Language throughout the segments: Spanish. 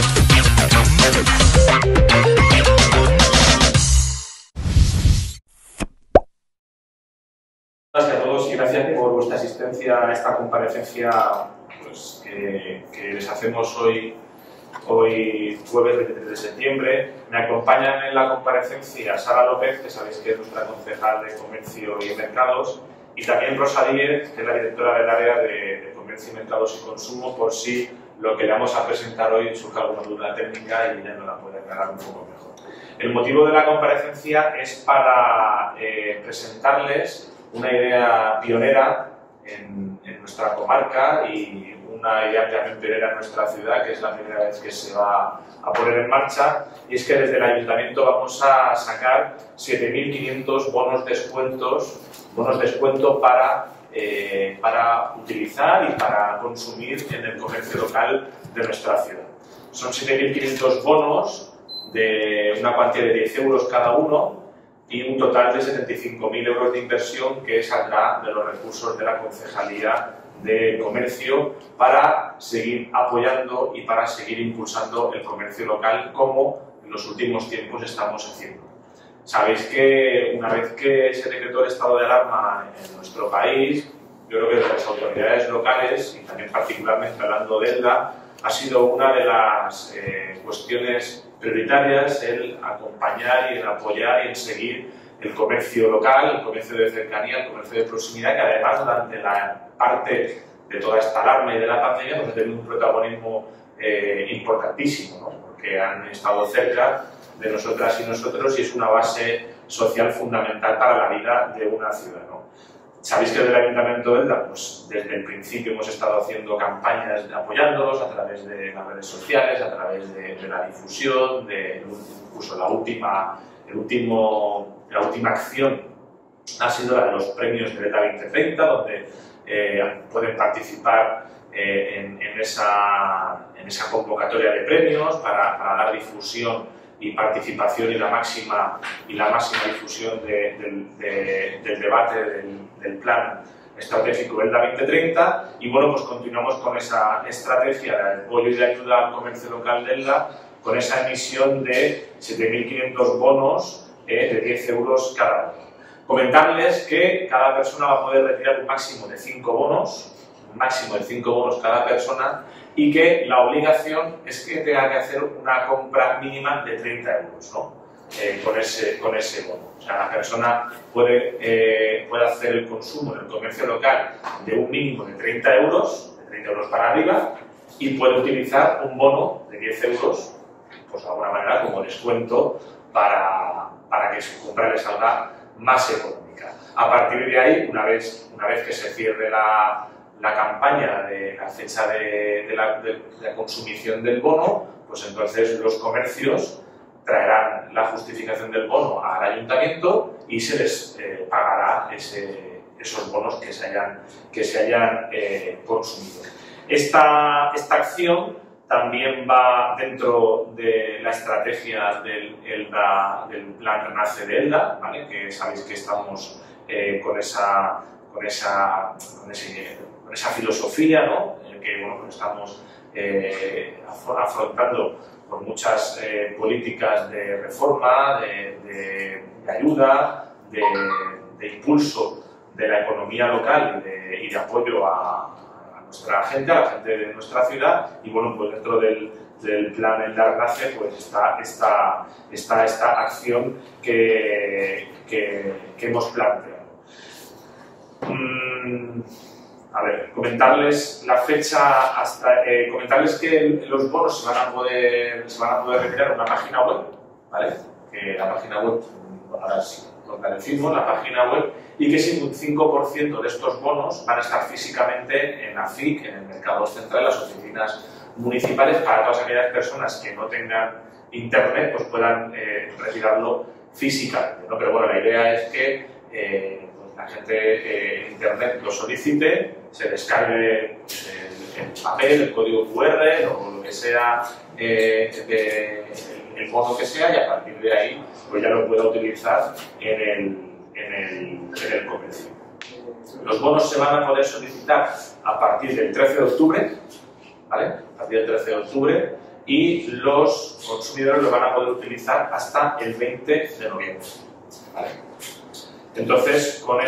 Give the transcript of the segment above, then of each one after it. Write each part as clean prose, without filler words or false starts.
Gracias a todos y gracias por vuestra asistencia a esta comparecencia pues, que les hacemos hoy jueves 23 de septiembre. Me acompañan en la comparecencia Sara López, que sabéis que es nuestra concejal de Comercio y Mercados, y también Rosa Díez, que es la directora del área de Comercio y Mercados y Consumo, por si lo que le vamos a presentar hoy surge alguna duda técnica y ella nos la puede aclarar un poco mejor. El motivo de la comparecencia es para presentarles una idea pionera en nuestra comarca y una idea también pionera en nuestra ciudad, que es la primera vez que se va a poner en marcha, y es que desde el Ayuntamiento vamos a sacar 7.500 bonos descuento para utilizar y para consumir en el comercio local de nuestra ciudad. Son 7.500 bonos de una cuantía de 10 euros cada uno, y un total de 75.000 euros de inversión que saldrá de los recursos de la Concejalía de Comercio para seguir apoyando y para seguir impulsando el comercio local, como en los últimos tiempos estamos haciendo. Sabéis que una vez que se decretó el estado de alarma en nuestro país, yo creo que las autoridades locales, y también particularmente hablando de ELDA, ha sido una de las cuestiones prioritarias el acompañar y el apoyar y el seguir el comercio local, el comercio de cercanía, el comercio de proximidad, que además durante la parte de toda esta alarma y de la pandemia pues ha tenido un protagonismo importantísimo, ¿no? Porque han estado cerca de nosotras y nosotros y es una base social fundamental para la vida de una ciudad, ¿no? Sabéis que desde el Ayuntamiento de ELDA, pues desde el principio hemos estado haciendo campañas apoyándolos a través de las redes sociales, a través de la difusión, incluso la última acción ha sido la de los premios de ELDA 2030, donde pueden participar en esa convocatoria de premios para dar difusión y participación y la máxima difusión del debate del plan estratégico ELDA 2030, y bueno, pues continuamos con esa estrategia de apoyo y de ayuda al comercio local de ELDA, con esa emisión de 7.500 bonos de 10 euros cada uno. Comentarles que cada persona va a poder retirar un máximo de 5 bonos cada persona, y que la obligación es que tenga que hacer una compra mínima de 30 euros, ¿no? Con ese bono. O sea, la persona puede hacer el consumo en el comercio local de un mínimo de 30 euros para arriba, y puede utilizar un bono de 10 euros, pues de alguna manera como descuento para que su compra le salga más económica. A partir de ahí, una vez que se cierre la campaña de la fecha de la consumición del bono, pues entonces los comercios traerán la justificación del bono al ayuntamiento y se les pagará esos bonos que se hayan consumido. Esta acción también va dentro de la estrategia del plan Renace de ELDA, ¿vale? Que sabéis que estamos con esa filosofía, ¿no? Que bueno, pues estamos afrontando con muchas políticas de reforma, de ayuda, de impulso de la economía local y de apoyo a nuestra gente, a la gente de nuestra ciudad, y bueno, pues dentro del plan ELDA Renace pues está esta acción que hemos planteado. A ver, comentarles la fecha, comentarles que los bonos se van a poder retirar en una página web, ¿vale? Que la página web, ahora sí, donde decimos, la página web, y que si un 5% de estos bonos van a estar físicamente en la FIC, en el Mercado Central, en las oficinas municipales, para todas aquellas personas que no tengan internet, pues puedan retirarlo físicamente, ¿no? Pero bueno, la idea es que la gente en internet lo solicite, se descargue el papel, el código QR o lo que sea, el bono que sea, y a partir de ahí pues ya lo pueda utilizar en el comercio. Los bonos se van a poder solicitar a partir del 13 de octubre, ¿vale? A partir del 13 de octubre, y los consumidores lo van a poder utilizar hasta el 20 de noviembre. ¿Vale? Entonces, con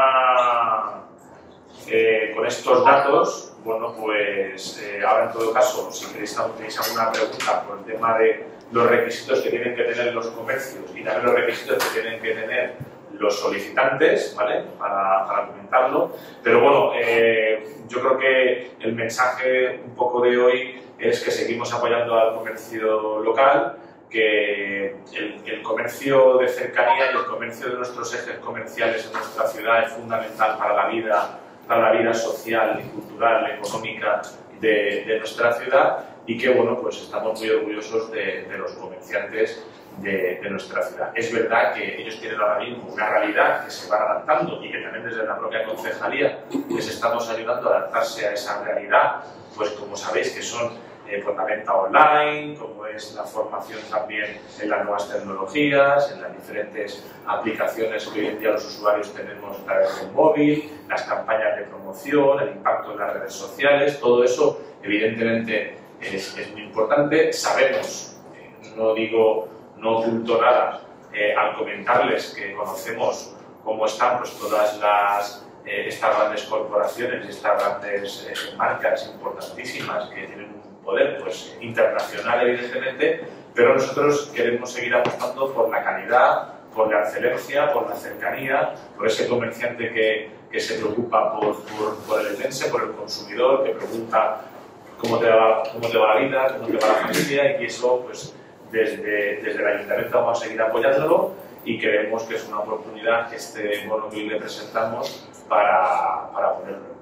estos datos, bueno, pues ahora en todo caso, si tenéis alguna pregunta por el tema de los requisitos que tienen que tener los comercios y también los requisitos que tienen que tener los solicitantes, ¿vale? Para comentarlo. Pero bueno, yo creo que el mensaje un poco de hoy es que seguimos apoyando al comercio local, que el comercio de cercanía y el comercio de nuestros ejes comerciales en nuestra ciudad es fundamental para la vida social y cultural, económica de nuestra ciudad, y que bueno, pues estamos muy orgullosos de los comerciantes de nuestra ciudad. Es verdad que ellos tienen ahora mismo una realidad que se van adaptando y que también desde la propia concejalía les estamos ayudando a adaptarse a esa realidad, pues como sabéis que son por la venta online, como es la formación también en las nuevas tecnologías, en las diferentes aplicaciones que hoy en día los usuarios tenemos a través del móvil, las campañas de promoción, el impacto en las redes sociales, todo eso evidentemente es muy importante. Sabemos, no oculto nada al comentarles que conocemos cómo están pues, todas estas grandes corporaciones y estas grandes marcas importantísimas que tienen un poder pues, internacional evidentemente, pero nosotros queremos seguir apostando por la calidad, por la excelencia, por la cercanía, por ese comerciante que se preocupa por el etense, por el consumidor, que pregunta cómo te va la vida, cómo te va la familia, y eso pues desde el Ayuntamiento vamos a seguir apoyándolo y creemos que es una oportunidad este bono que hoy le presentamos para ponerlo en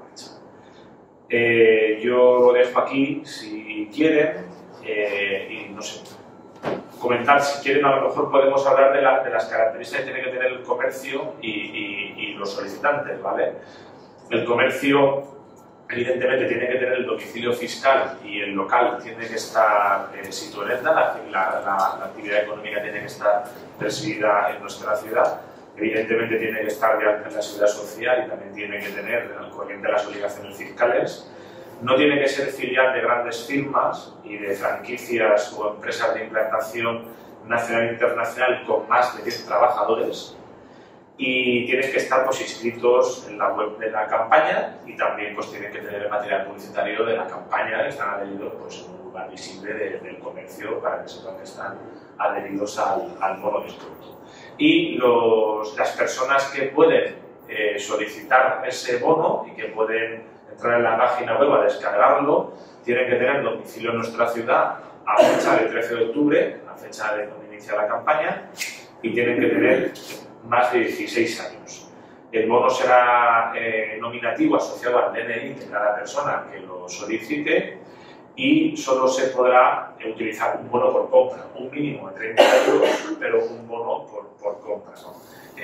marcha. Yo lo dejo aquí, si quieren, y no sé, comentar, si quieren, a lo mejor podemos hablar de las características que tiene que tener el comercio y los solicitantes, ¿vale? El comercio evidentemente tiene que tener el domicilio fiscal y el local tiene que estar situado en la actividad económica tiene que estar residida en nuestra ciudad. Evidentemente tiene que estar de alta en la seguridad social y también tiene que tener al corriente las obligaciones fiscales. No tiene que ser filial de grandes firmas y de franquicias o empresas de implantación nacional e internacional con más de 10 trabajadores. Y tienen que estar pues, inscritos en la web de la campaña y también pues, tienen que tener el material publicitario de la campaña, que están adheridos pues, en un lugar visible del comercio para que sepan que están adheridos al bono de descuento. Y las personas que pueden solicitar ese bono y que pueden entrar en la página web a descargarlo, tienen que tener domicilio en nuestra ciudad a fecha del 13 de octubre, a fecha de cuando inicia la campaña, y tienen que tener más de 16 años. El bono será nominativo asociado al DNI de cada persona que lo solicite y solo se podrá utilizar un bono por compra, un mínimo de 30 euros, pero un bono por compra, ¿no?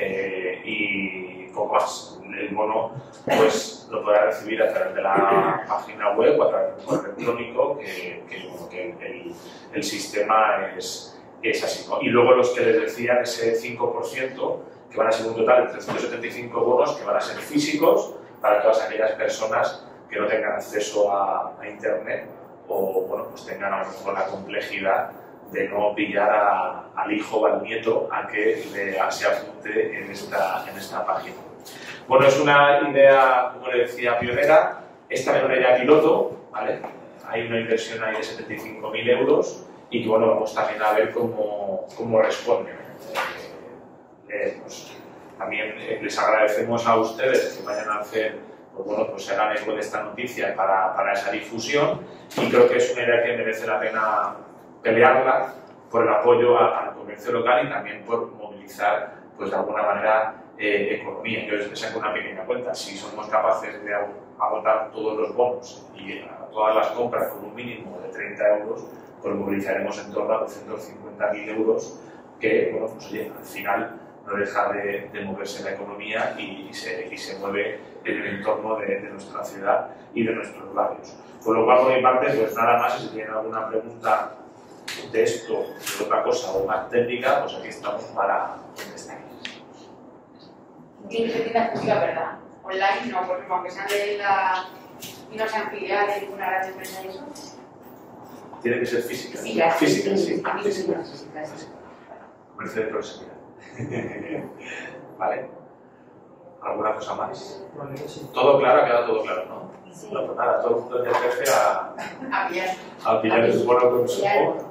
Y poco más. El bono pues, lo podrá recibir a través de la página web o a través de un correo electrónico que el sistema es así, ¿no? Y luego los que les decía, ese 5%, que van a ser un total de 375 bonos, que van a ser físicos para todas aquellas personas que no tengan acceso a Internet o bueno, pues tengan a lo mejor la complejidad de no pillar al hijo o al nieto a que se apunte en esta página. Bueno, es una idea, como le decía, pionera. Esta es una idea piloto, ¿vale? Hay una inversión ahí de 75.000 euros y que bueno, vamos también a ver cómo responden. Pues, también les agradecemos a ustedes que vayan a hacer, pues bueno, pues se hagan eco de esta noticia para esa difusión, y creo que es una idea que merece la pena pelearla por el apoyo al comercio local y también por movilizar, pues de alguna manera, economía. Yo les saco una pequeña cuenta: si somos capaces de agotar todos los bonos y todas las compras con un mínimo de 30 euros, pues movilizaremos en torno a 250.000 euros, que, bueno, pues oye, al final no deja de moverse la economía y se mueve en el entorno de nuestra ciudad y de nuestros barrios. Por lo cual, por mi parte, pues nada más. Si tienen alguna pregunta de esto, de otra cosa o más técnica, pues aquí estamos para contestar. Tiene que ser exclusiva, ¿verdad? Online no, porque aunque sean de la y no sean filiales de ninguna gran empresa y eso. Tiene que ser física. Física, Física, sí. a mí Física. física, sí. Comercio de proximidad. ¿Vale? ¿Alguna cosa más? Todo claro, ha quedado todo claro, ¿no? Sí. Bueno, pues nada, todo el mundo ya jefe A pillar. a pillar el bono con su